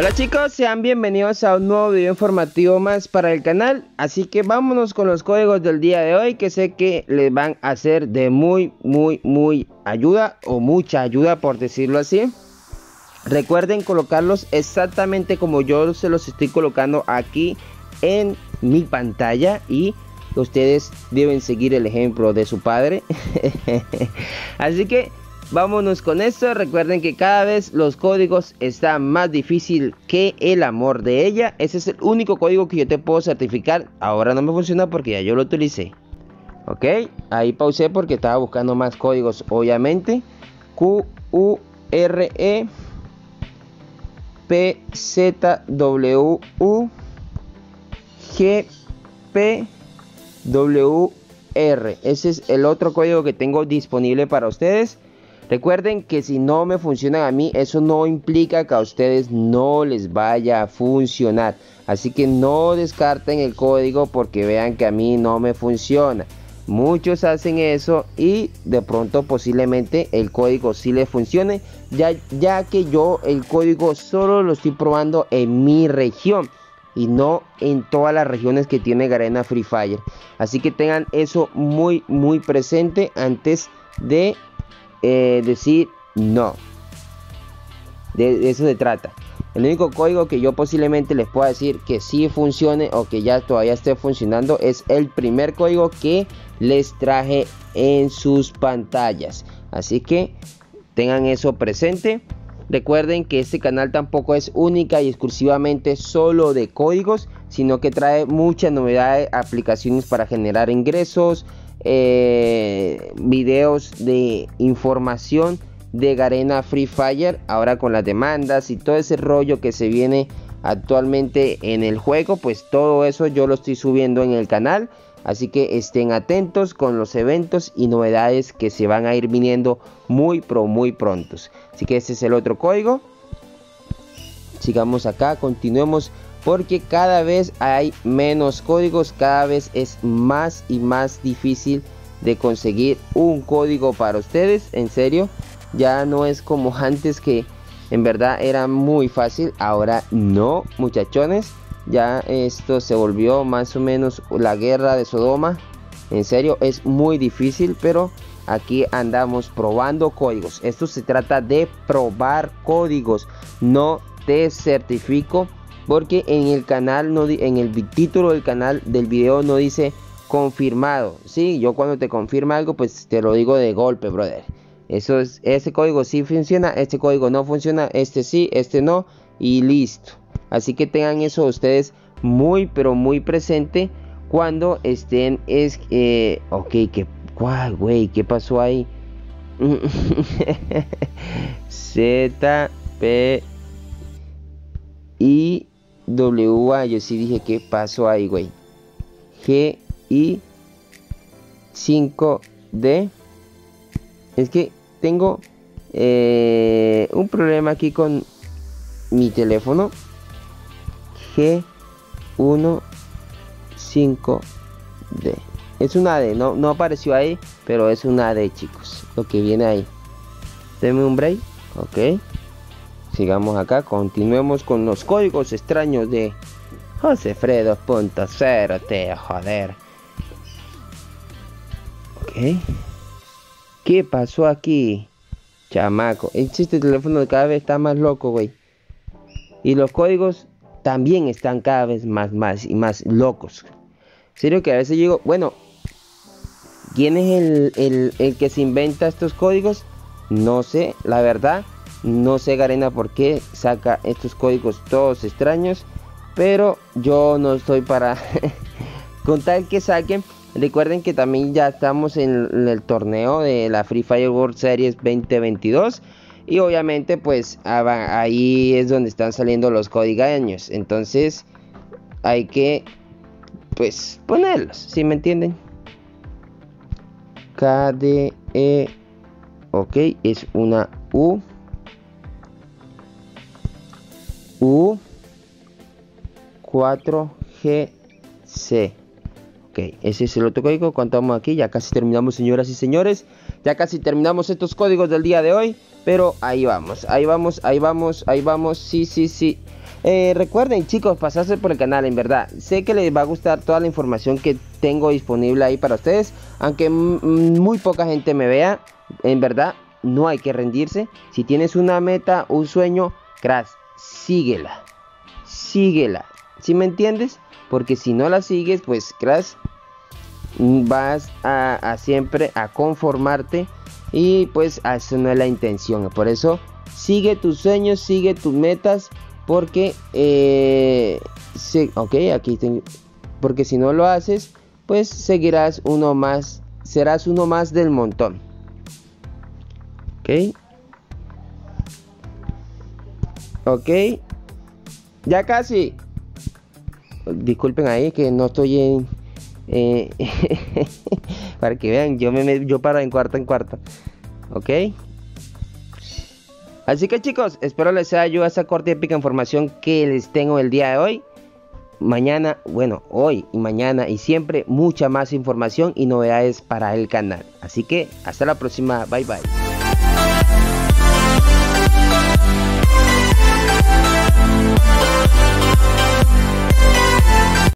Hola chicos, sean bienvenidos a un nuevo video informativo más para el canal. Así que vámonos con los códigos del día de hoy, que sé que les van a ser de muy ayuda, o mucha ayuda por decirlo así. Recuerden colocarlos exactamente como yo se los estoy colocando aquí en mi pantalla, y ustedes deben seguir el ejemplo de su padre. Así que vámonos con esto. Recuerden que cada vez los códigos están más difícil que el amor de ella. Ese es el único código que yo te puedo certificar. Ahora no me funciona porque ya yo lo utilicé. Ok, ahí pausé porque estaba buscando más códigos, obviamente. Q, U, R, E, P, Z, W, U, G, P, W, R. Ese es el otro código que tengo disponible para ustedes. Recuerden que si no me funcionan a mí, eso no implica que a ustedes no les vaya a funcionar. Así que no descarten el código porque vean que a mí no me funciona. Muchos hacen eso y de pronto posiblemente el código sí les funcione, ya que yo el código solo lo estoy probando en mi región y no en todas las regiones que tiene Garena Free Fire. Así que tengan eso muy presente antes de decir no. De eso se trata. El único código que yo posiblemente les pueda decir que sí funcione o que ya todavía esté funcionando es el primer código que les traje en sus pantallas. Así que tengan eso presente. Recuerden que este canal tampoco es única y exclusivamente solo de códigos, sino que trae muchas novedades, aplicaciones para generar ingresos, videos de información de Garena Free Fire, ahora con las demandas y todo ese rollo que se viene actualmente en el juego. Pues todo eso yo lo estoy subiendo en el canal, así que estén atentos con los eventos y novedades que se van a ir viniendo muy prontos. Así que ese es el otro código. Sigamos acá, continuemos, porque cada vez hay menos códigos, cada vez es más y más difícil de conseguir un código para ustedes. En serio, ya no es como antes, que en verdad era muy fácil. Ahora no, muchachones, ya esto se volvió más o menos la guerra de Sodoma. En serio, es muy difícil, pero aquí andamos probando códigos. Esto se trata de probar códigos, no te certifico, porque en el canal no, en el título del canal del video no dice confirmado. Sí, yo cuando te confirma algo, pues te lo digo de golpe, brother. Eso es, ese código sí funciona, este código no funciona, este sí, este no, y listo. Así que tengan eso ustedes muy presente cuando estén ok, ¿cuál, güey? ¿Qué pasó ahí? Z, P, I, W, A. Yo sí dije, ¿qué pasó ahí, güey? G, I, 5, D. Es que tengo un problema aquí con mi teléfono. G1, 5, D. Es una D, no apareció ahí, pero es una D, chicos, lo que viene ahí. Denme un break. Ok, sigamos acá, continuemos con los códigos extraños de Josefredo 2.0, te joder. Ok, ¿qué pasó aquí, chamaco? Este teléfono cada vez está más loco, güey. Y los códigos también están cada vez más y más locos. Serio que a veces digo, bueno, ¿quién es el que se inventa estos códigos? No sé, la verdad. No sé, Garena, por qué saca estos códigos todos extraños. Pero yo no estoy para con tal que saquen. Recuerden que también ya estamos en el torneo de la Free Fire World Series 2022. Y obviamente pues ahí es donde están saliendo los códigos. Entonces hay que pues ponerlos, ¿sí me entienden? KDE. Ok, es una U. U 4GC. Ok, Ok, ese es el otro código. ¿Cuánto vamos aquí? Ya casi terminamos, señoras y señores. Ya casi terminamos estos códigos del día de hoy. Pero ahí vamos, ahí vamos, ahí vamos, ahí vamos. Sí, sí, sí. Recuerden, chicos, pasarse por el canal, en verdad. Sé que les va a gustar toda la información que tengo disponible ahí para ustedes. Aunque muy poca gente me vea, en verdad, no hay que rendirse. Si tienes una meta, un sueño, crack, síguela. Síguela. ¿Sí me entiendes? Porque si no la sigues, pues crack, vas a siempre a conformarte. Y pues eso no es la intención. Por eso sigue tus sueños, sigue tus metas. Porque ok, aquí tengo, porque si no lo haces, pues seguirás uno más, serás uno más del montón. Ok. Ok. Ya casi. Disculpen ahí que no estoy en para que vean, yo paro en cuarta. Ok. Así que chicos, espero les haya ayudado esa corta y épica información que les tengo el día de hoy. Mañana, bueno, hoy y mañana y siempre mucha más información y novedades para el canal. Así que hasta la próxima, bye bye.